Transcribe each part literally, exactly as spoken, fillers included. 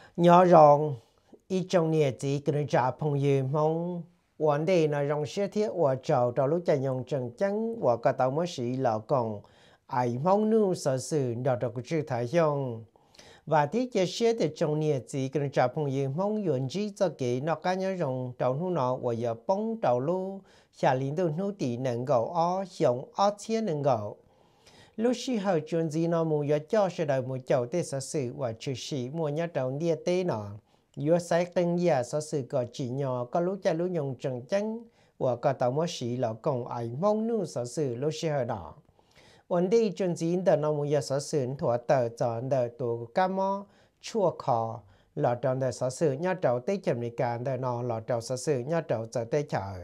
nhớ rằng ý trong nhà chỉ cần trả phong yêu mong vấn đề là rằng sẽ thiết và trào trào lúc chạy nhung chân chân và cả tàu mới sĩ là còn ai mong nu sở sự đào tạo của chữ thái dương và thiết chế sẽ để trong nhà chỉ cần trả phong yêu mong yuan chỉ cho cái nó cá nhớ rằng trào nu nó và giờ bóng trào lu xả lính từ nu tỷ nâng gạo ó sống ó thiên nâng gạo lúc khi họ chuẩn gì nó muốn cho sẽ đợi một chậu tê sở sự và trừ sĩ mua nhớ trào địa tê nó yếu sai từng nhà sở sự có chỉ nhỏ có lúc cha lúc nhung trần chân và có tàu mất sĩ là còn ai mong nu sở sự lúc khi họ đó vấn đề chuẩn gì đợt nó muốn giờ sở sự thua tờ chọn đợt tụ cam mò chua khó là trong đợt sở sự nhớ trào tê chậm đi cả đợt nó là trào sở sự nhớ trào giờ tê chờ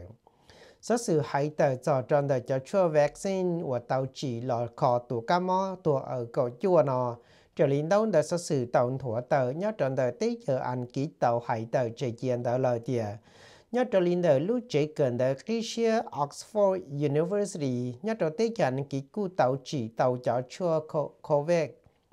sở sự hay tờ cho trong đợt cho chua vaccine và tàu chỉ là khó tụ cam mò tụ ở cầu chua nó trở lên đâu đợt sở sự tàu thua tờ nhớ trong đợt tê chờ ăn kỹ tàu hay tờ chạy chiến đợt lời tiề nhớ trở lên đợt lúc chạy gần đợt Christian Oxford University nhớ trong tê chờ ăn kỹ cụ tàu chỉ tàu cho chua COVID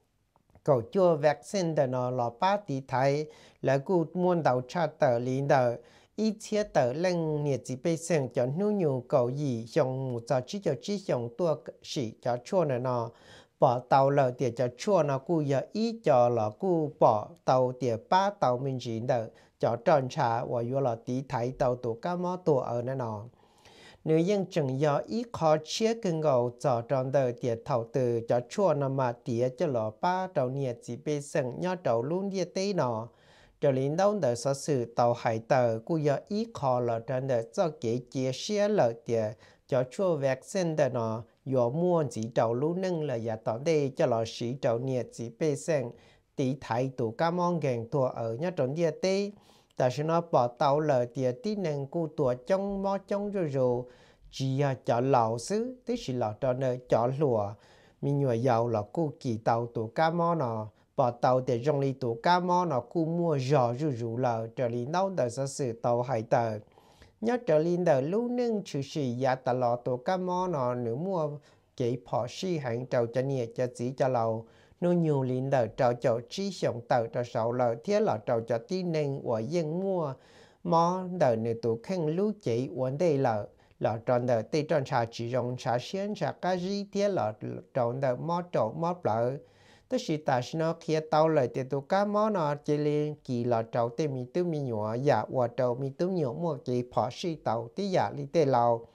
cầu chua vaccine đợt nó là ba tỷ thái là cụ muôn tàu cha tờ lên đợt ý thiết tờ lên nhiệt chỉ bây giờ cho nhu nhu cầu gì dùng một giờ chỉ cho chỉ dùng tua sĩ cho chua này nó bỏ tàu lợn để cho chua nó cú giờ ý cho là cú bỏ tàu để ba tàu mình chỉ đỡ cho tròn trà và vô là tí thái tàu tổ cá mó tổ ở này nó nếu như chẳng do ý khó chia cưng gầu cho tròn đỡ để thầu từ cho chua nó mà tía cho là ba tàu nhiệt chỉ bây giờ nhớ tàu luôn địa tây nó trở lên đâu để sở sự tàu hải tờ cũng giờ ý khó là trên để cho cái chia sẻ lợi tiền cho chua vaccine để nó do mua chỉ tàu lú nâng là giả tỏ đây cho là sĩ tàu nhiệt chỉ bê sen tí thái tụ cá mong gàng tua ở nhà trốn địa tê tại sao nó bỏ tàu lợi tiền tí nâng cụ tua trong mò trong rồi rồi chỉ cho lão sư tí sĩ lão cho nơi cho lùa mình nhồi giàu là cụ kỳ tàu tụ cá mò nó bỏ tàu để dùng lý tụ cá mò nó cụ mua giò rủ rủ lờ trở lý nấu đời sở sự tàu hải tờ nhớ trở lý đời lưu nâng chữ sĩ giá tà lọ tụ cá mò nó nếu mua kỹ phỏ sĩ hành trâu cho nhiệt cho chỉ cho lầu nó nhiều lý đời trâu cho trí sống tờ cho sầu lờ thiết là trâu cho tí nâng của dân mua mò đời nếu tụ khen lưu chỉ vấn đề lờ là tròn đời tê tròn trà chỉ dùng trà xiên trà cá ri thiết là tròn đời mò trâu mò lợ tức là ta nó khi tàu lại thì tụ cá mò nó chỉ lên kỳ là trâu tê mi tứ mi nhỏ dạ và trâu mi tứ nhỏ mua kỳ phỏ sĩ tàu tí dạ li tê lao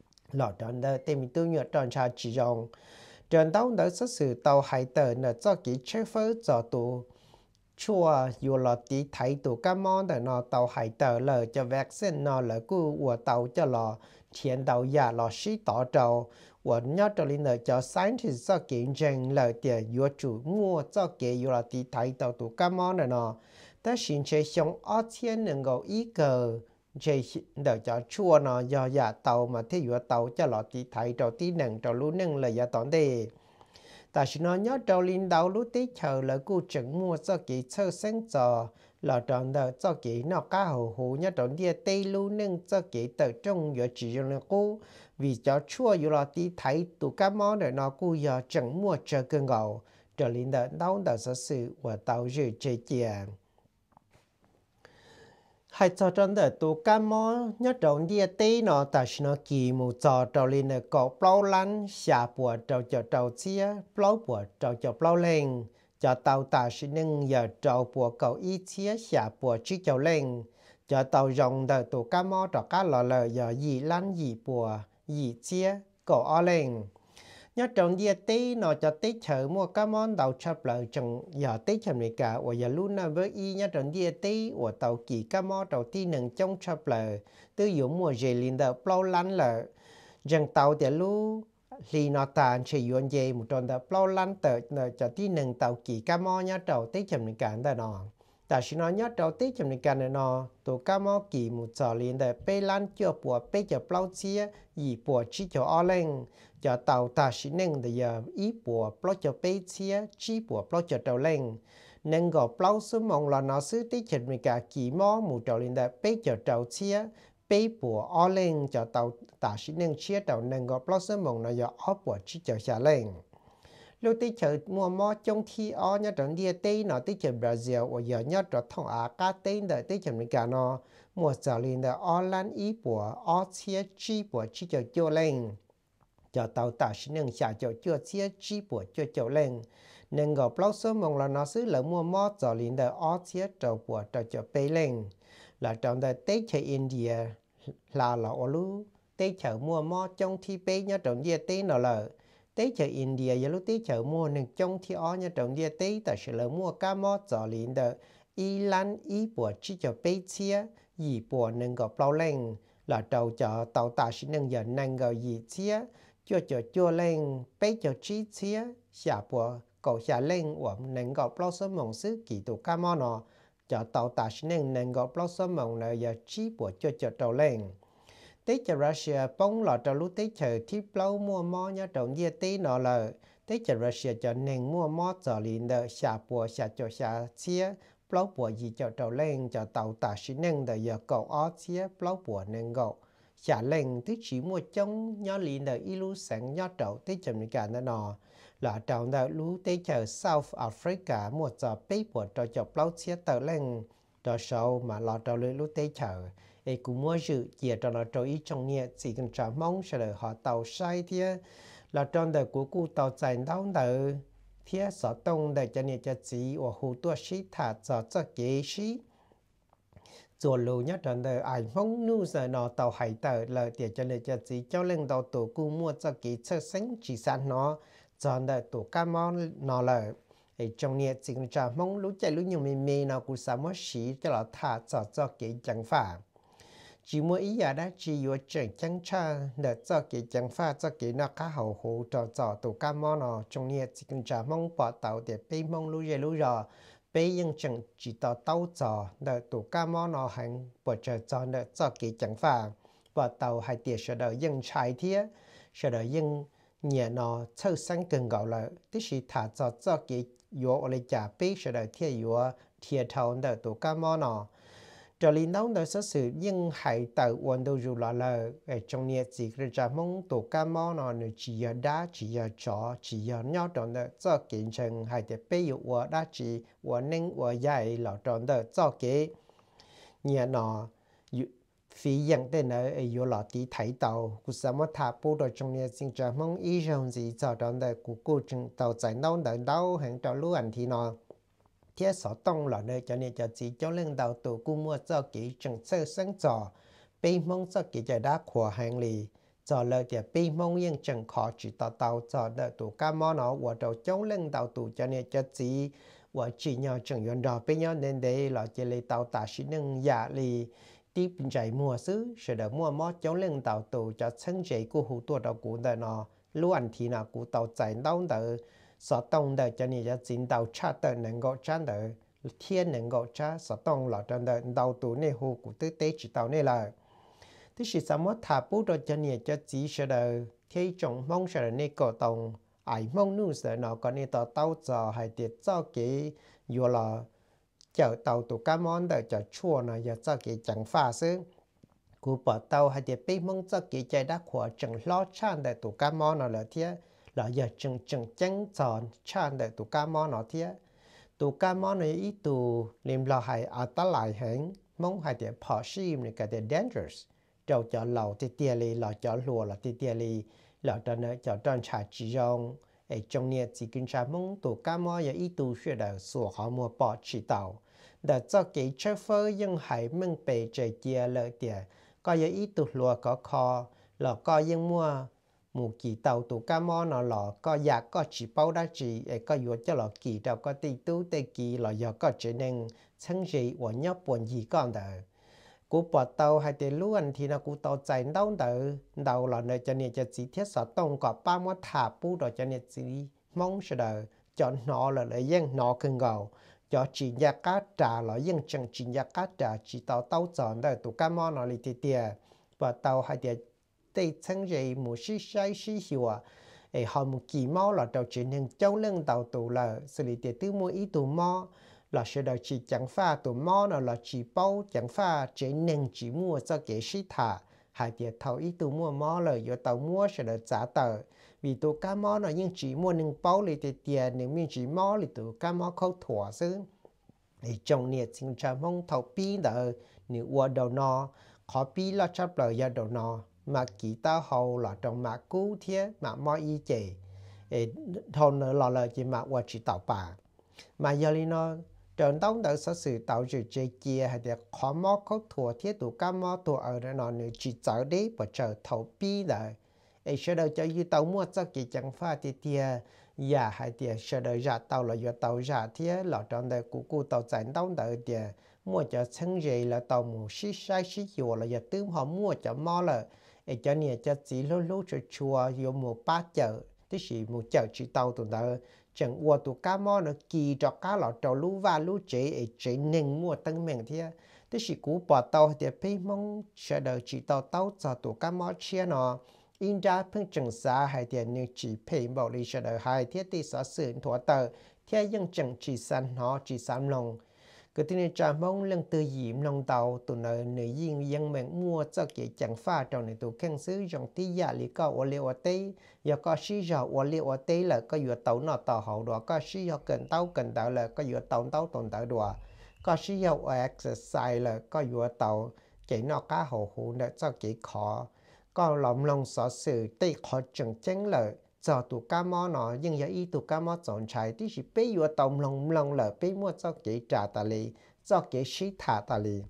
lọ tròn đó tê mi tứ nhỏ tròn trà chỉ dùng tròn tàu đó xuất sự tàu hải tờ nó cho kỳ chế phớ cho tụ chua dù là tí thấy tụ cá mò đó nó tàu hải tờ là cho vaccine nó là cứ của tàu cho là thiên tàu dạ là sĩ tỏ trâu và nhớ cho linh lợi cho scientist cho kiến trình lợi tiền yếu chủ mua cho kế yếu là tí thấy tàu tụ cá mò này nó ta xin chế xong ở thiên nâng gầu ý cờ chế đợi cho chua nó do dạ tàu mà thế yếu tàu cho là tí thấy tàu tí nâng tàu lũ nâng là dạ tỏng đề ta xin nó nhớ cho linh đầu lũ tí chờ là cô chẳng mua cho kế sơ sáng cho là tròn đời cho kế nó cá hồ hồ nhớ tròn địa tây lũ nâng cho kế tờ trong yếu chỉ dùng là cô vì cho chua dù là tí thấy tụ cá mò để nó cú giờ chẳng mua chờ cơn gầu trở lên đợt đau đợt sở sự và tàu dự chế chìa hai cho trong đợt tụ cá mò nhớ trộn địa tây nó ta xin nó kỳ mù cho trở lên đợt có plau lăn xả bùa trâu cho trâu chia plau bùa trâu cho plau lên cho tàu ta xin nâng giờ trâu bùa cầu ý chia xả bùa chiếc trâu lên cho tàu rồng đợt tụ cá mò cho cá lò lờ giờ gì lăn gì bùa gì chia cổ ở lên nhớ trong địa tây nó cho tết chờ mua cá món đầu chập lại trong giờ tết chậm này cả và giờ luôn là với y nhớ trong địa tây và tàu kỳ cá món đầu tiên nâng trong chập lại từ dụng mua dễ liền đỡ plau lăn là rằng tàu để lu thì nó tàn chỉ yuan dây một tròn đỡ plau lăn tờ cho tiên nâng tàu kỳ cá món nhớ trong tết chậm này cả đó nó ta chỉ nói nhớ trong tết chậm này cả này nó tổ cá món kỳ một giờ liền đỡ pe lăn chưa bùa pe cho plau chia gì bùa chỉ cho ở lên cho tàu ta chỉ nâng để giờ ý bùa plau cho pe chia chỉ bùa plau cho tàu lên nâng gò plau số mong là nó xứ tết chậm này cả kỳ mò một trâu liền đỡ pe cho tàu chia pe bùa ở lên cho tàu ta chỉ nâng chia tàu nâng gò plau số mong là giờ ở bùa chỉ cho xả lên lúc tí chờ mua mò trong thi ó nhá trong địa tây nó tí chờ Brazil và giờ nhá trong thông á cá tây đợi tí chờ mình cả nó mua giờ liền đợi ó lan ý của ó chia chi của chi chờ cho lên cho tàu ta xin nâng xả cho chưa chia chi của cho cho lên nên gặp lâu số mong là nó xứ là mua mò giờ liền đợi ó chia trâu của trâu cho bê lên là trong đợi tây chờ India là là ở lu tây chờ mua mò trong thi bê nhá trong địa tây nó là tế chờ India giờ lúc tế chờ mua nên trong thì ở nhà trong địa tế ta sẽ là mua cá mò trở liền đờ Iran ý bộ chỉ cho bê chia ý bộ nên có bao lên là tàu cho tàu ta sẽ nên giờ nên có ý chia cho cho cho lên bê cho chi chia xả bộ cầu xả lên và nên có bao số mong xứ kỳ tụ cá mò nó cho tàu ta sẽ nên nên có bao số mong là giờ chi bộ cho cho tàu lên tế chờ Russia bóng lọ trong lúc tế chờ tiếp lâu mua mò nhá trong địa tế nó là tế chờ Russia cho nên mua mò trở liền đợi xả bùa xả cho xả chia lâu bùa gì cho trâu lên cho tàu tả sĩ nên đợi giờ cậu ó chia lâu bùa nên gậu xả lên tế chỉ mua trong nhá liền đợi ilu sáng nhá trâu tế chờ mình cả nó là trong đợi lúc tế chờ South Africa mua cho bế bùa cho cho lâu chia tờ lên cho sau mà lọ trâu lên lúc tế chờ ấy cũng mua dự chia cho nó trôi trong nhẹ chỉ cần trả mong sẽ được họ tàu sai thế là trong đời của cụ tàu chạy đau đời thế sở tông đời cho nhẹ cho chỉ và hồ tua sĩ thả cho cho kế sĩ rồi lù nhất trong đời ai mong nu giờ nó tàu hải tờ là để cho nhẹ cho chỉ cho lên tàu tổ cụ mua cho kế sơ sinh chỉ sản nó cho đời tổ cam món nó là ấy trong nhẹ chỉ cần trả mong lúc chạy lúc nhiều mì mì nó cũng sao mất sĩ cho nó thả cho cho kế chẳng phải chỉ mua ý giả đã chỉ có chẳng chẳng cha để cho cái chẳng pha cho cái nó cá hậu hồ cho cho tụ cá mò nó trong nhà chỉ cần trả mong bỏ tàu để bê mong lúa dây lúa rò bê nhưng chẳng chỉ tàu tàu cho để tụ cá mò nó hành bỏ chờ cho để cho cái chẳng pha bỏ tàu hay tiền sẽ đợi dân trái thiết sẽ đợi dân nhà nó sâu sáng cần gọi là tức là thả cho cho cái yếu ở trả bê sẽ đợi thiết yếu thiết thầu để tụ cá mò nó cho nên nấu đời sẽ sử nhưng hãy tạo quân đầu dù là là trong nhà chỉ cái trả mong tổ cam mò nó chỉ ở đá chỉ ở chó chỉ ở nhau trong đó cho kiến trình hay để bây giờ ở đá chỉ ở nên ở dài là trong đó cho cái nhà nó phi dân tên ở ở là tí thấy tàu cũng sao mà thả bộ đồ trong nhà chính trả mong ý rằng gì cho trong đó của cô chừng tàu chạy nấu đợi đâu hàng cho lúa anh thì nó thế sở tông là nơi cho nên cho chỉ cho lên đầu tổ cung mua cho kỹ chẳng sơ sáng trò bê mong cho kỹ cho đá của hàng lì cho lời thì bê mong nhưng chẳng khó chỉ tàu tàu cho đợi tổ ca mò nó của đầu chống lên đầu tổ cho nên cho chỉ của chỉ nhau chẳng yon đỏ bê nhau nên đây là chỉ lấy tàu ta chỉ nâng giả lì tiếp chạy mua xứ sẽ đợi mua mò chống lên đầu tổ cho chân chạy của hữu tổ đầu của đời nó luôn thì nào của tàu chạy đâu đợi sở tông đời cho nên cho chính đầu cha đời能够trả đời thiên能够trả sở tông là trong đời đầu tụ này hồ của tư tế chỉ tàu này là thế thì sao mà thả bút rồi cho nên cho chỉ sẽ đời thế trong mong sẽ đời này có tông ai mong nu sẽ nó có nên tàu tàu giờ hay để cho cái vừa là chở tàu tụ cá món đời cho chua này giờ cho cái chẳng pha xứ của bỏ tàu hay để bị mong cho cái trái đất của chẳng lo chan đời tụ cá món nó là thế là giờ chừng chừng chăng chọn chan đời tụ cá mò nó thế tụ cá mò này ít tụ liềm lo hay ở ta lại hẹn mong hay để bỏ sim này cái để dangerous đầu cho lầu thì tia li là cho lùa là thì tia li là cho nó cho tròn trả chỉ rong ấy trong nhà chỉ kinh tra mong tụ cá mò giờ ít tụ sẽ đời sửa họ mua bỏ chỉ tàu để cho cái chơi phơi nhưng hay mừng bề trời tia lợi tia có giờ ít tụ lùa có kho là có nhưng mua một kỳ tàu tụ cá mò nó là có giá có chỉ bao đã chỉ có yếu cho là kỳ đâu có tỷ tu tê kỳ là do có chỉ nên chân gì và nhóc buồn gì con đời cú bỏ tàu hay để luôn thì nó cú tàu chạy đâu đời đầu là nơi cho nên cho chỉ thiết sở tông có ba mươi thả bút rồi cho nên chỉ mong sẽ đời cho nó là lấy dân nó cần gầu cho chỉ giá cá trả là dân chẳng chỉ giá cá trả chỉ tàu tàu chọn đời tụ cá mò nó đi tiệt bỏ tàu hay để để chân gì một sự sai sự hiệu à, ấy họ một kỳ máu là đầu chuyển hình châu lưng tàu tù là xử lý để tư mua ý tù mò là sẽ đầu chỉ chẳng pha tù mò nào là chỉ bao chẳng pha chỉ nên chỉ mua cho cái sĩ thả hai tiệt thầu ý tù mua mò là do tàu mua sẽ được trả tờ vì tụ cá mó nó nhưng chỉ mua nâng bao lì tiền tiền nếu mình chỉ mó lì tụ cá mó khâu thua xứ thì trong nhiệt sinh cha mong thầu pi đỡ nếu qua đầu nọ khó pi là chấp lời ra đầu nọ mà kỳ ta hầu là trong mà cú thế mà mọi ý chế thôn nữa là lời chỉ mà qua chỉ tạo bà mà giờ li nó trận đấu đỡ sở sự tạo sự chế chia hay là khó mó khâu thua thế tụ cá mó tụ ở đó nó nếu chỉ找đấy và chờ thầu pi đỡ ấy sẽ đợi cho như tàu mua cho kỳ chẳng pha thì tia ya hay tia sẽ đợi ra tàu là do tàu ra thế là trong đời của cô tàu chạy tàu đợi tia mua cho chân dây là tàu mua xí sai xí dừa là giờ tướng họ mua cho mò là ấy cho nên cho chỉ lú lú cho chùa yêu mua ba chợ tí sĩ mua chợ chỉ tàu tụi đó chẳng qua tụi cá mò nó kỳ cho cá là trâu lú va lú chế ấy chế nên mua tăng mình thế tí sĩ cũ bỏ tàu thì phải mong sẽ đợi chỉ tàu tàu cho tụi cá mò chia nó in ra phương trình xã hay tiền như chỉ phải bảo lý sẽ đợi hai thiết tỷ xã sự thỏa tờ theo dân chẳng chỉ sẵn họ chỉ sẵn lòng cứ tin nên trả mong lần từ diễm lòng tàu tụ nợ nữ dân dân mình mua cho kể chẳng pha trong này tụ khen xứ dòng tí giả lý có ở liệu ở tây giờ có sĩ giờ ở liệu ở tây là có vừa tàu nọ tàu hậu đó có sĩ giờ cần tàu cần tàu là có vừa tàu tàu tồn tại đùa có sĩ giờ ở exercise là có vừa tàu kể nọ cá hậu hủ để cho kể khó có lòng lòng sở sự tây khó chẳng chánh lợi cho tụ cá mò nó nhưng giờ ý tụ cá mò chọn trái tí chỉ bây giờ tổng lòng lòng lợi bây mua cho cái trả ta lì cho cái sĩ thả ta lì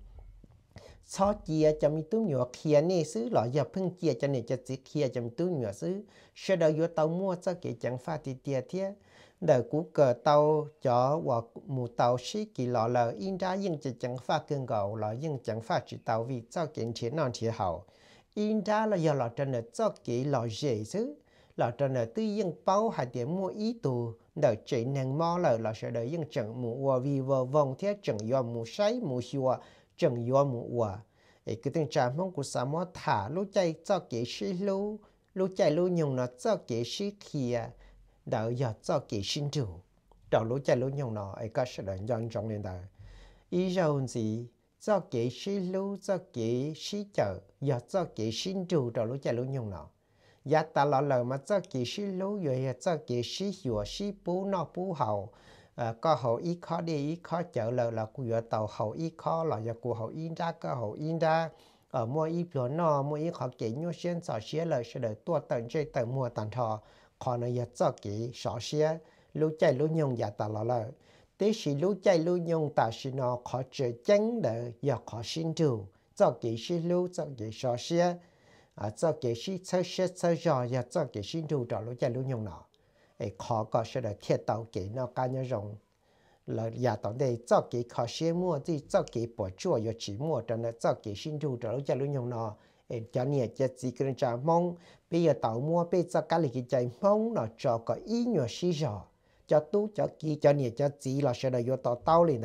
cho chia cho mình tu nhỏ kia này xứ loại giờ phân chia cho nên cho chỉ kia cho mình tu nhỏ xứ sau đó giờ tàu mua cho cái chẳng pha thì tiền thế đời cũ cờ tàu cho hoặc một tàu sĩ kỳ lọ lờ in ra nhưng chỉ chẳng pha cơn gạo là nhưng chẳng pha chỉ tàu vì cho kiện chiến non thì hậu in ra là giờ là trên là cho cái lọ dễ xứ là trên là tư dân bao hai điểm mua ý tù đợi chạy nàng mò là là sẽ đợi dân chẳng mua vì vợ vòng thế chẳng do mua sấy mua xua chẳng do mua ấy cái tình trạng mong của sao mà thả lú chạy cho cái xí lú lú chạy lú nhung nó cho cái xí kia đợi giờ cho cái sinh chủ đầu lú chạy lú nhung nó ấy có sẽ đợi dân trong lên đời ý rồi gì cho cái xí lú cho cái xí chợ giờ cho cái sinh chủ đầu lú chạy lú nhung nó giá ta lo lờ mà cho kỳ sĩ lú rồi cho kỳ sĩ dùa sĩ bú nó bú hậu có hậu ý khó đi ý khó chợ lờ là của tàu hậu ý khó là giờ của hậu in ra có hậu in ra ở mua ý biểu nó mua ý khó kỹ nhau xuyên sọ xía lời sẽ đợi tua tận chơi tận mua tận thọ khó nó giờ cho kỳ sọ xía lú chạy lú nhung giá ta lo lờ tế sĩ lú chạy lú nhung ta sĩ nó khó chơi chánh đợi giờ khó xin chủ cho kỳ sĩ lú cho kỳ sọ xía à cho cái sĩ chơi chơi chơi trò ya cho cái sinh đủ trò lúc chạy lúc nhung nọ ấy khó có sẽ là thiệt tàu cái nó cá nhân rồng là ya tao đây cho cái khó xe mua thì cho cái bỏ chua ya chỉ mua cho nên cho cái sinh đủ trò lúc chạy lúc nhung nọ ấy cho nên chỉ chỉ cái trả mong bây giờ tàu mua bây giờ cái lịch chạy mong nó cho có ý nhiều sĩ trò cho tú cho kia cho nên cho chỉ là sẽ là yo tàu tàu liền đó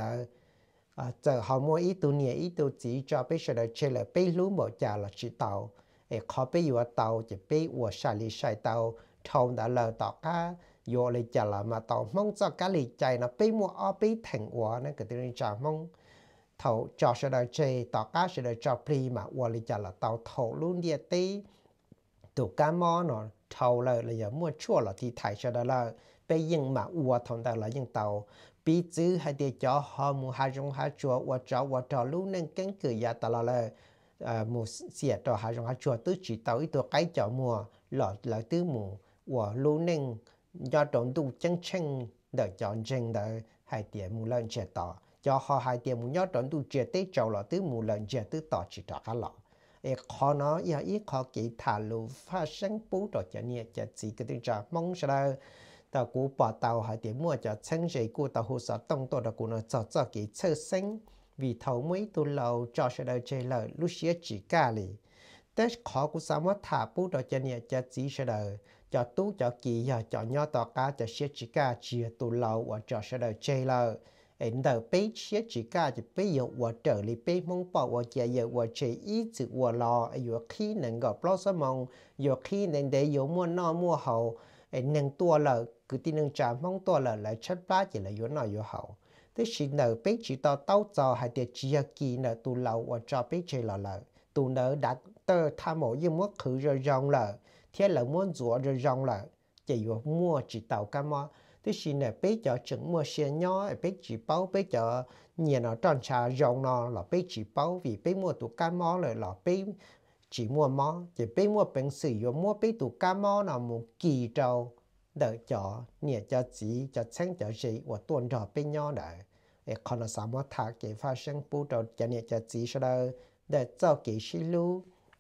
à giờ họ mua ý tu nhẹ ý tu chỉ cho bây giờ là chơi là bây lú một trả là chỉ tàu ấy khó bây giờ tàu chỉ bây giờ xài li xài tàu thâu đã lờ tàu cá vô li chả là mà tàu mong cho cá li chạy nó bây mua ở bây thành quả nó cái tiếng chả mong thâu cho sẽ đợi chơi tàu cá sẽ đợi cho pri mà vô li chả là tàu thâu luôn địa tí tụ cá mò nó thâu là là giờ mua chua là thì thải sẽ đợi là bây giờ mà vô thâu đã là những tàu bí chữ hay để cho họ mua hai trong hai chua vô cho vô cho luôn nên cánh cửa ya tàu là một xe trò hai trong hai chùa tứ chỉ tàu ít cái chợ mùa lọ lại tứ mùa của lưu ninh do trộn đủ chân chân đợi chọn chân đợi hai tiền mùa lần trẻ tỏ cho họ hai tiền mùa nhớ trộn đủ trẻ tết trâu lọ tứ mùa lần trẻ tứ tỏ chỉ trọ cả lọ ấy khó nó giờ ít khó kỹ thả lù phát sinh bố trò cho nhẹ cho chỉ cái tiếng trà mong sao đâu tàu cũ bỏ tàu hai tiền mua cho chân dây của tàu hồ sơ tông tổ của nó cho cho kỹ sơ sinh vì thầu mấy tu lâu cho sẽ đợi chơi lời lúc xưa chỉ cả lì tết khó của sao mất thả bút rồi cho nhẹ cho chỉ sẽ đợi cho tú cho kỳ giờ cho nhỏ tỏ cá cho xưa chỉ cả chia tu lâu và cho sẽ đợi chơi lời em đợi bé xưa chỉ cả thì bé giờ và trở lại bé mong bảo và giờ giờ và chơi ít chữ và lo giờ khi nên gặp lo sao mong giờ khi nên để giờ mua no mua hậu em nên tua lời cứ tin nên trả mong tua lời lại chất bá chỉ là giờ nào giờ hậu thế chỉ nợ bé chỉ tao tao cho hai địa chỉ kỳ nợ tu lâu và cho bé chơi là lợ tu nợ đã tơ tham mộ như mất khử rồi rong lợ thế là muốn rủa rồi rong lợ chỉ có mua chỉ tàu cá mò tức là này bé cho chừng mua xe nhỏ bé chỉ bao bé cho nhiều nó tròn trà rong nó là bé chỉ bao vì bé mua tụ cá mò rồi là bé chỉ mua mò chỉ bé mua bình sử dụng mua bé tụ cá mò nào một kỳ trâu đợi cho nhiều cho chỉ cho sáng cho gì và tuần trò bé nhỏ đấy còn là sao mà thà cái phát sinh bù trâu cho nhiều cho chỉ sau đó để cho cái xí lu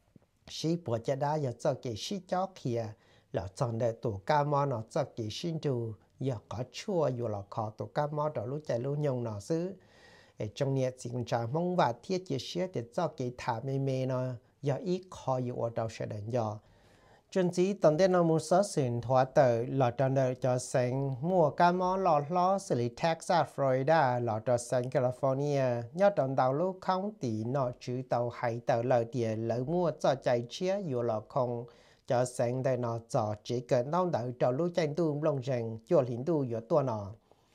xí bỏ cho đá giờ cho cái xí chó kia là chọn để tụ cá mò nó cho cái xí du giờ có chua dù là khó tụ cá mò đó lúc chạy lúc nhung nó xứ trong nhà chỉ còn trả mong và thiết chia sẻ để cho cái thả mê mê nó giờ ít khó dù ở đâu sẽ đến giờ chân chỉ tận đây nó muốn sở sinh thoát tới là trong đời cho sang mua cá mò lò lò xử lý Texas Florida là cho sang California nhớ trong đầu lúc không tỷ nó chữ tàu hay tàu lời tiền lợi mua cho chạy chia dù là không cho sang đây nó cho chỉ cần đau đỡ cho lúc chạy tu lông rèn cho hiện tu giữa tua nó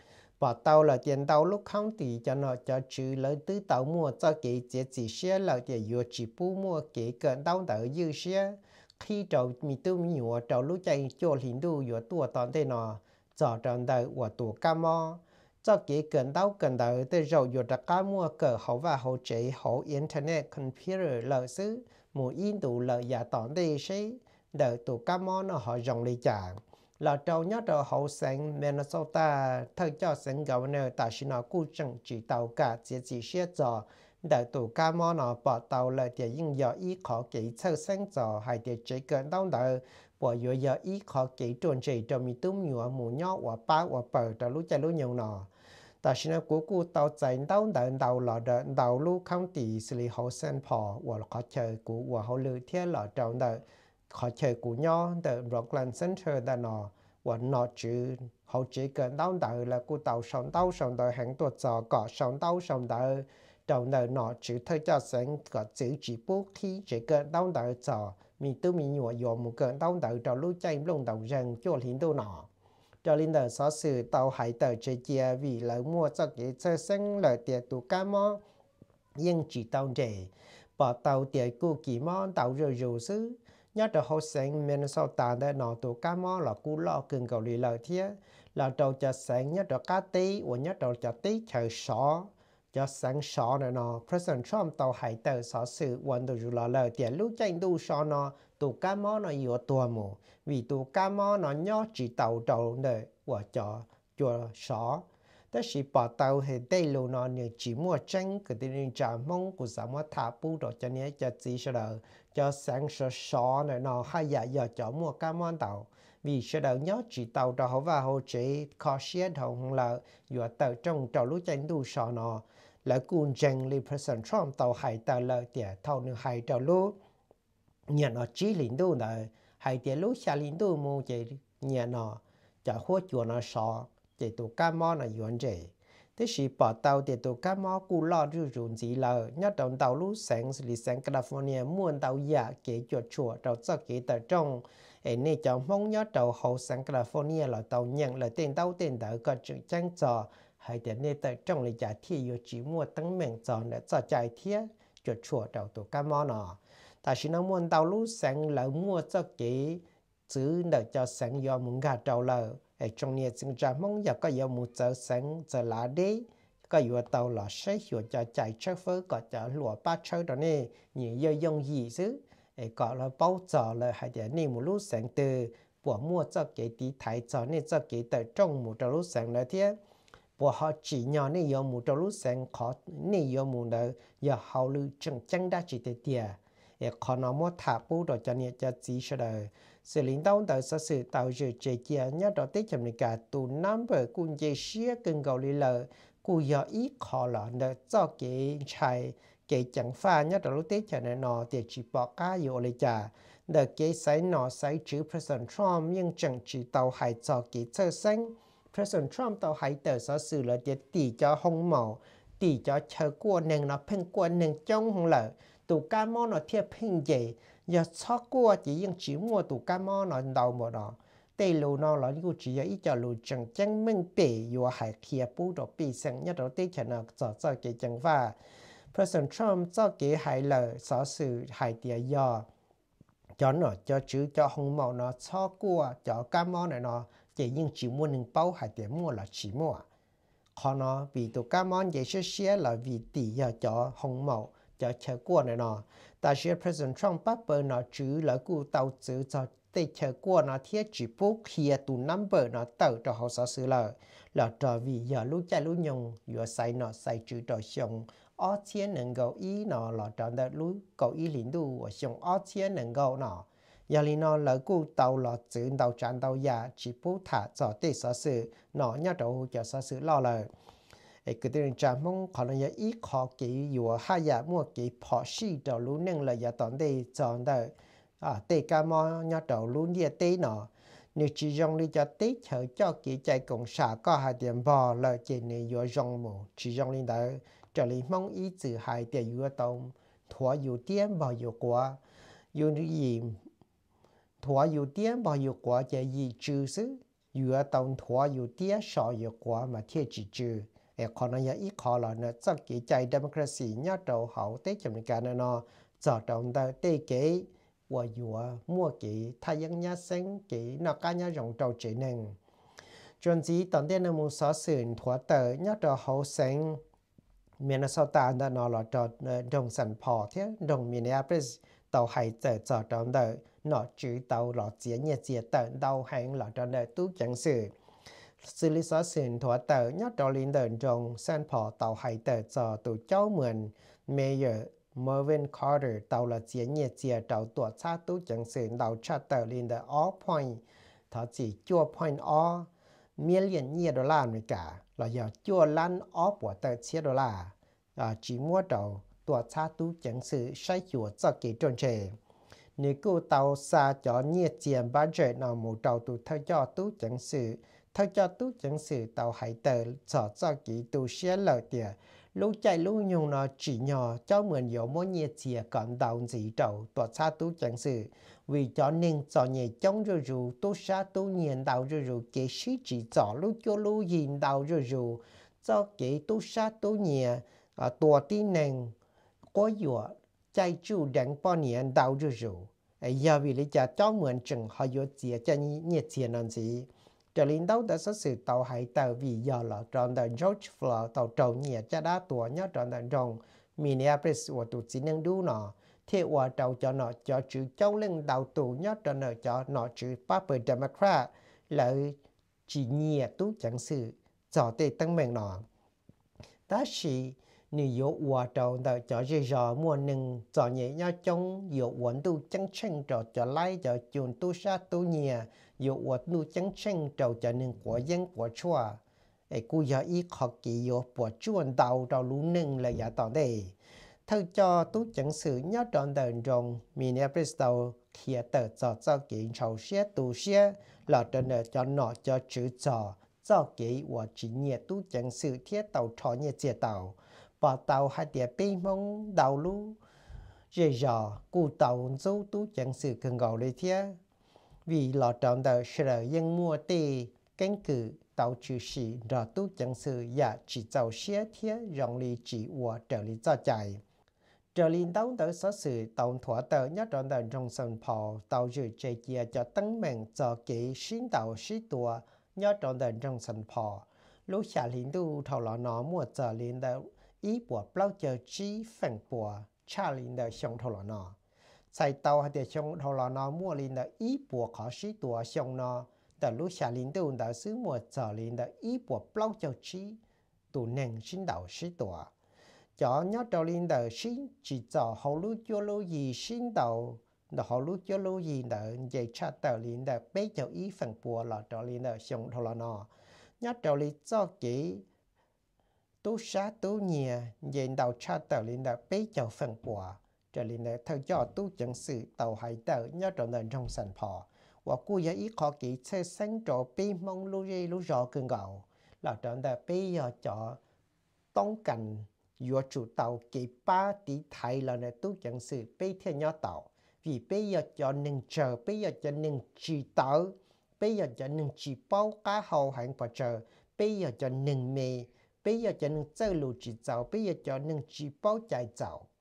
bỏ tàu là tiền tàu lúc không tỷ cho nó cho chữ lợi tứ tàu mua cho cái chỉ chỉ xe lợi tiền vừa chỉ bu mua cái cần đau đỡ dư xe khi trâu mi tu mi nhựa trâu lúc chạy cho hiện tu giữa tua tòn đây nó cho trong đời của tụ cá mò cho cái cần đau cần đỡ tới rồi vừa đặt cá mua cờ hậu và hậu chế hậu internet computer lợi xứ một in tụ lợi giả tòn đây sẽ đợi tụ cá mò nó họ rong đi trả là trâu nhớ trâu hậu sáng Minnesota thời cho sáng governor tại xin nó cụ chẳng chỉ tàu cả chỉ chỉ xe cho đợi tụ cá mò nó bỏ tàu lại để những giờ ý khó kỹ sơ sáng cho hay để chỉ cần đau đỡ bỏ giờ giờ ý khó kỹ chuẩn chỉ cho mi túm nhựa mù nhọ và ba và bờ cho lúc chạy lúc nhiều nọ tại xin nó của cụ tàu chạy đau đỡ đau là đỡ đau lúc không tỷ xử lý hậu sen phò và khó chơi của và hậu lư thiết là trâu đỡ khó chơi của nhau từ Rockland Center đã nọ và nọ chữ họ chỉ cần đau đỡ là của tàu sống tàu sống đợi hàng tuột giò cọ sống tàu sống đợi đầu nợ nọ chữ thời cho sáng có chữ chỉ bút khi chỉ cần đau đỡ giò mi tư mi nhựa dùng một cần đau đỡ cho lúc chạy lông đầu răng cho hiện đâu nọ cho nên là sở sự tàu hải tờ chơi chia vì lợi mua cho cái sơ sinh lợi tiền tụ cá mò nhưng chỉ tàu rẻ bỏ tàu tiền của kỳ mò tàu rồi rồi xứ nhớ được hậu sáng Minnesota đã nọ tụ cá mò là cú lo cần cầu lì lợi thiết là đầu cho sáng nhớ được cá tí và nhớ đầu cho tí chờ sọ cho sáng sọ này nọ President Trump tàu hải tờ sở sự quan đồ dù là lợi tiền lúc tranh đu sọ nọ tụ cá mò nó yếu tua mù vì tụ cá mò nó nhớ chỉ tàu đầu này và cho chùa sọ đó là bỏ tàu hệ đây lâu nó như chỉ mua tranh cái tiền trả mong của xã mua thả bù đó cho nên cho chỉ sẽ đỡ cho sáng sớm sọ này nó hay giờ giờ cho mua cá món tàu vì sẽ đỡ nhớ chỉ tàu đó và hỗ trợ khó xé thông là vừa tàu trong tàu lúc tranh đủ sọ nó là cuốn tranh li President Trump tàu hải tàu là tiền thâu nữa hải tàu lúc nhà nó chỉ lính đủ này hải tiền lúc xa lính đủ mua chỉ nhà nó cho hỗ trợ nó sọ để tụ cá mò là yuan rẻ, thế thì bỏ tàu để tụ cá mò cú lo rủ rủ gì là nhớ đồng tàu lúc sáng xử lý sáng California muốn tàu giả kế chuột chuột tàu cho kế tàu trong, ấy nên cho mong nhớ tàu hậu sáng California là tàu nhận là tên tàu tên tàu có chữ trang trò, hay để nên tàu trong là giả thi yêu chỉ mua tăng mệnh trò để cho chạy thiết chuột chuột tàu tụ cá mò nọ, tại vì nó muốn tàu lúc sáng là mua cho kế chứ để cho sáng do muốn gạt tàu là trong nhà sinh ra mong giờ có yêu một giờ sáng giờ lá đấy có yêu tàu là sẽ hiểu cho chạy trước với có cho lúa ba chơi đó nè nhiều yêu dùng gì chứ có là bao giờ là hay để nên một lúc sáng từ bỏ mua cho cái tí thái cho nên cho cái từ trong một lúc sáng là thế bỏ họ chỉ nhỏ nên yêu một lúc sáng khó nên yêu một đời giờ hậu lưu chẳng chẳng đã chỉ để tiền còn nó mua thả bút rồi cho nên cho chỉ sẽ đời sự lính tàu tàu sở sự tàu dự chế chia nhớ đó tích chậm cả tụ năm bờ cùng chế xía cần cầu lý lờ cụ giờ ít khó là để cho cái chạy cái chẳng pha nhớ đó lúc tích chậm này nó để chỉ bỏ cá vô lấy trả để cái sai nó sai chữ President Trump nhưng chẳng chỉ tàu hay cho cái sơ xanh President Trump tàu hay tàu sở sự là để tỷ cho hông màu tỷ cho chờ qua nền nó phên qua nền trong hông lờ tụ cá mò nó thiệp hình gì giờ cho qua chỉ những chỉ mua tụ cá mò nó đầu một đó đây lù nó là những chỉ ít cho lù chẳng chẳng minh bể vừa hải kia bù đồ bị sang nhất đó tết cho nó cho cho cái chẳng và President Trump cho cái hải lời sở sự hải địa do cho nó cho chữ cho hồng màu nó cho qua cho cá món này nó chỉ nhưng chỉ mua những bao hai tiền mua là chỉ mua họ nó vì tụ cá món vậy sẽ xé là vì tỷ giờ cho hồng màu cho chờ qua này nó ta sẽ President Trump bắt bờ nó chữ là cụ tàu chữ cho để chờ qua nó thiết chỉ bút kia tụ number nó tạo cho họ sở sự là là trò vì giờ lúc chạy lúc nhung vừa sai nó sai chữ trò xong ở trên能够ý nó là trò đã lúc cầu ý lính đủ và xong ở trên能够nó giờ li nó là cụ tàu là chữ tàu tràn tàu ya chỉ bút thả cho để sở sự nó nhớ đầu cho sở sự lo là cái tiếng Trung mong họ nói ý khó kỹ vừa hai ya mua kỹ phò sĩ đầu lúc nâng là giờ tận đây chọn đời à tê ca mò nhớ đầu lúc địa tê nó nếu chỉ dùng đi cho tê chờ cho kỹ chạy cùng xã có hai điểm bò là chỉ này vừa dùng mù chỉ dùng đi đó trở lại mong ý từ hai điểm vừa tông thua vừa tiền bò vừa quá vừa gì thua vừa tiền bò vừa quá chỉ gì chữ xứ vừa tông thua vừa tiền sợ vừa quá mà thiết chỉ chữ e còn nói ý khó là nó chắc kỹ chạy democracy nhớ đầu hậu tết trong cái này nó giờ trong đó tê kế và vừa mua kỹ thay những nhà sinh kỹ nó cá nhà rộng đầu chỉ nên chuẩn chỉ tận đây là một số sự thỏa tờ nhớ đầu hậu sinh Minnesota đã nó là cho đồng sản phò thế đồng Minneapolis tàu hay giờ giờ trong đó nó chữ tàu là diễn nhẹ diễn tận tàu hàng là cho nơi tu chẳng sự xử lý số sự thỏa tờ nhớ đầu liên đơn trong sản phò tàu hay tờ cho tụ cháu mượn Mayor Mervyn Carter tàu là diễn nhẹ diễn tàu tuột xa tu chẳng sự tàu cha tờ liên đơn all point thọ chỉ chua point all million nhiều đô la America là giờ chua lăn all của tờ chia đô la à chỉ mua đầu tuột xa tu chẳng sự sai chùa cho kỳ trôn trề nếu cô tàu xa cho nhẹ diễn budget nào một đầu tu theo cho tu chẳng sự theo cho tu chẳng sự tàu hải tờ cho cho kỳ tu xé lợi tiền lúc chạy lúc nhung nó chỉ nhỏ cho mượn yếu mỗi nhẹ chia còn đầu gì đầu tuột xa tu chẳng sự vì cho nên cho nhẹ chống rồi rồi tu xa tu nhiên đầu rồi rồi cái sĩ chỉ cho lúc cho lúc nhìn đầu rồi rồi cho cái tu xa tu nhẹ à tua tin nên có yếu chạy chủ đánh bao nhiêu đầu rồi rồi ấy giờ vì lý do cho mượn chừng họ yếu chia cho nhẹ chia làm gì cho lính đấu đã xác sự tàu hải tàu vì giờ là tròn đời George Floyd tàu trâu nhẹ cho đá tua nhớ tròn đời rồng Minneapolis và tụ chỉ năng đu nọ thế và tàu cho nó cho chữ châu lên tàu tụ nhớ tròn đời cho nó chữ Papa Democrat lại chỉ nhẹ tú chẳng sự cho tê tăng mệnh nọ ta chỉ nếu yếu và tàu đời cho dễ dò mua nâng cho nhẹ nhớ trong yếu vấn tu chẳng chân cho cho lại cho chuồn tu sa tu nhẹ yếu vật nu chẳng chân trâu cho nên của dân của chua ấy cú giờ ý khó kỳ yếu của chuồn tàu trâu lú nâng là giả tỏ đây theo cho tú chẳng sự nhớ trọn đời rồng Minneapolis tàu kia tờ cho cho kỳ trâu xe tu xe là trọn đời cho nó cho chữ cho cho kỳ và chỉ nhẹ tú chẳng sự thiết tàu trò nhẹ chia tàu và tàu hai địa bên mong đầu lú dễ dò cú tàu dấu tú chẳng sự cần gạo lấy thiết vì lọ trọn đời sẽ dân mua tê cánh cử tàu trừ sĩ rõ tú chẳng sự và chỉ giàu xe thiết rộng lý chỉ của trở lý cho chạy trở lý đóng tới số sự tàu thỏa tờ nhất trọn đời trong sân phò tàu dự chế chia cho tăng mạnh cho kỹ xin tàu sĩ tùa nhất trọn đời trong sân phò lúc xa lính đu thầu lọ nó mua trở lính đời ý của bao giờ trí phản của cha lính đời xong thầu lọ nó sai tàu hay để xong thầu lọ nó mua lính đời ý của khó sĩ tùa xong nó tại lúc xa lính đu đã xứ mua trở lính đời ý của bao giờ trí tù nền xin đạo sĩ tùa cho nhớ trò lính đời xin chỉ cho hậu lúc cho lô gì xin đạo là hậu lúc cho lô gì đời dạy cha tờ lính đời bế cho ý phản của là trò lính đời xong thầu lọ nó nhớ trò lính cho kỹ tu sát tu nhẹ dạy đạo cha tờ lính đời bế cho phản của trở lính đời theo cho tu chẳng sự tàu hải tờ nhớ trò đời trong sàn phò và cô giáo ý khó kỹ xe sáng trò bế mong lưu dây lưu rõ cơn gạo là trò đời bế giờ cho tông cảnh vừa chủ tàu kỹ ba tí thái là này tu chẳng sự bế theo nhớ tàu vì bây giờ cho nên chờ bây giờ cho nên chỉ tàu bây giờ cho nên chỉ bao cá hậu hành và chờ bây giờ cho nên mê bây giờ cho nên chơi lù chỉ tàu bây giờ cho nên chỉ bao chạy tàu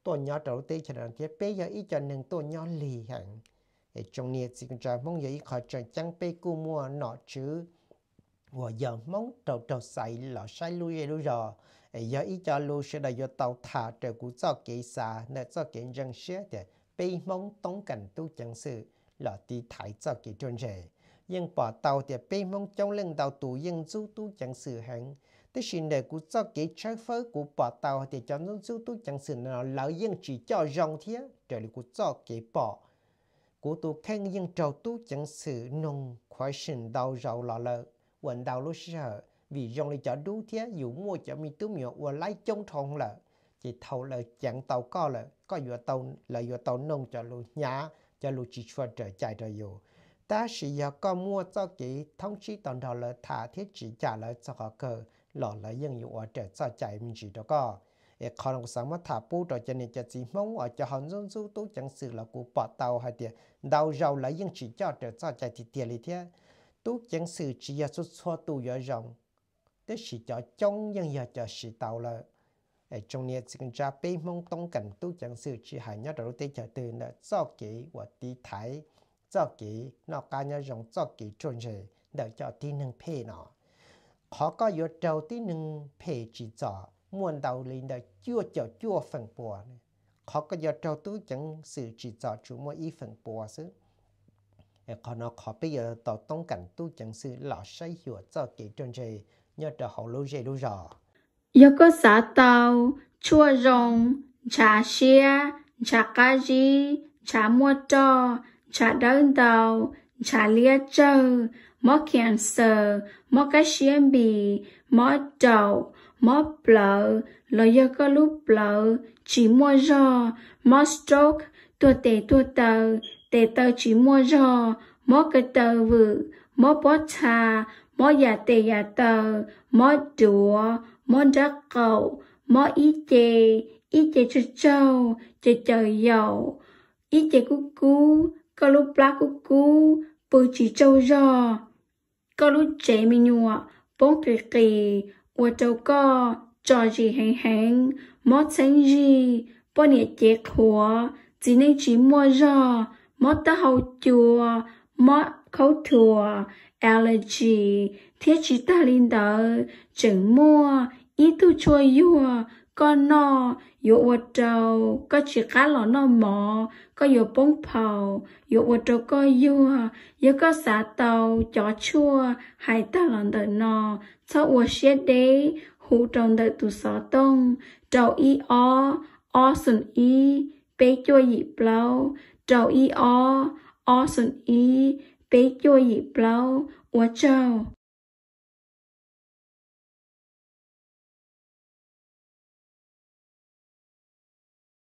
ตัวnhỏ đầu tiên cho nên thế bây giờ ít cho nênตัวnhỏ lì hẳn trong này chỉ cần cho mong giờ ít khỏi cho chẳng bây cô mua nọ chứ và giờ mong đầu đầu sai là sai lui rồi rồi giờ ít cho lui sẽ đại do tàu thả trở của cho kế xa nên cho kế dân sẽ để bây mong tống cảnh tu chẳng sự là đi thái cho kế trôn rể nhưng bỏ tàu thì bây mong trong lưng tàu tù nhưng du tu chẳng sự hẳn tức là để của cho kế trái phơi của bỏ tàu thì cho nó du tu chẳng sự nào lợi nhưng chỉ cho rong thế trở lại của cho kế bỏ của tu khen nhưng trâu tu chẳng sự nông khoai sinh đau rau lọ lợ quần đau lúc sợ vì dòng đi chợ đu thế dù mua chợ mi tú miệng và lấy trong thòng lợ chỉ thầu lợ chẳng tàu co lợ có vừa tàu là vừa tàu nông cho lù nhá cho lù chỉ cho trở chạy rồi dù ta sử dụng có mua cho cái thông chí toàn đầu lợ thả thiết chỉ trả lợ cho họ cờ lọ lợ dân dù ở trở cho chạy mình chỉ đó có còn một sáng mà thả bút rồi cho nên cho chỉ mong ở cho họ dân du tú chẳng sự là của bỏ tàu hay tiền đau rau lấy dân chỉ cho trở cho chạy thì tiền lý thế tú chẳng sự chỉ là xuất xóa tu ở rộng tức chỉ cho trong dân giờ cho sự tàu là ở trong này chỉ cần ra bê mong tông cảnh tú chẳng sự chỉ hay nhớ đầu tiên trở từ là do kỹ và tí thái do kỹ nó cá nhớ rộng do kỹ trôn rể để cho tí nâng phê nó họ có yếu đầu tí nâng phê chỉ cho muôn đầu lên đã chua cho chua phần bùa họ có giờ trâu tú chẳng sự chỉ cho chủ mỗi ý phần bùa xứ còn nó họ bây giờ tàu tông cảnh tú chẳng sự lọ say hiểu cho kỹ trơn rề nhớ cho họ lưu rề lưu rõ giờ có xã tàu chua rồng trà xia trà cá ri trà mua trò trà đơn tàu trà lia trơ mó kèn sờ mó cá xiên bì mó trầu mó plờ lo giờ có lúc plờ chỉ mua rò mó stroke tua tê tua tờ tê tờ chỉ mua rò mó cái tờ vự mó bó trà mó già tê già tờ mó đùa mó đắc cầu mó ý chê ý chê cho châu chê trời dầu ý chê cú cú có lúc plá cú cú bự chỉ châu rò có lúc chê mi nhua bóng kỳ kỳ và châu có trò gì hẹn hẹn mót xanh gì bó nhẹ chết hùa chỉ nên chỉ mua rò mót ta hậu chùa mót khấu thùa allergy thiết chỉ ta linh đỡ chừng mua ý tu chua yua con no yếu và trâu có chỉ cá lò no mò có yếu bông phào yếu và trâu có yua yếu có xả tàu chó chua hai ta lần đỡ no sau và xe đế hú trong đợi tụ xó tông trâu y ó ó xuân y bế chua dị blau trâu y ó ó xuân y bế chua dị blau và trâu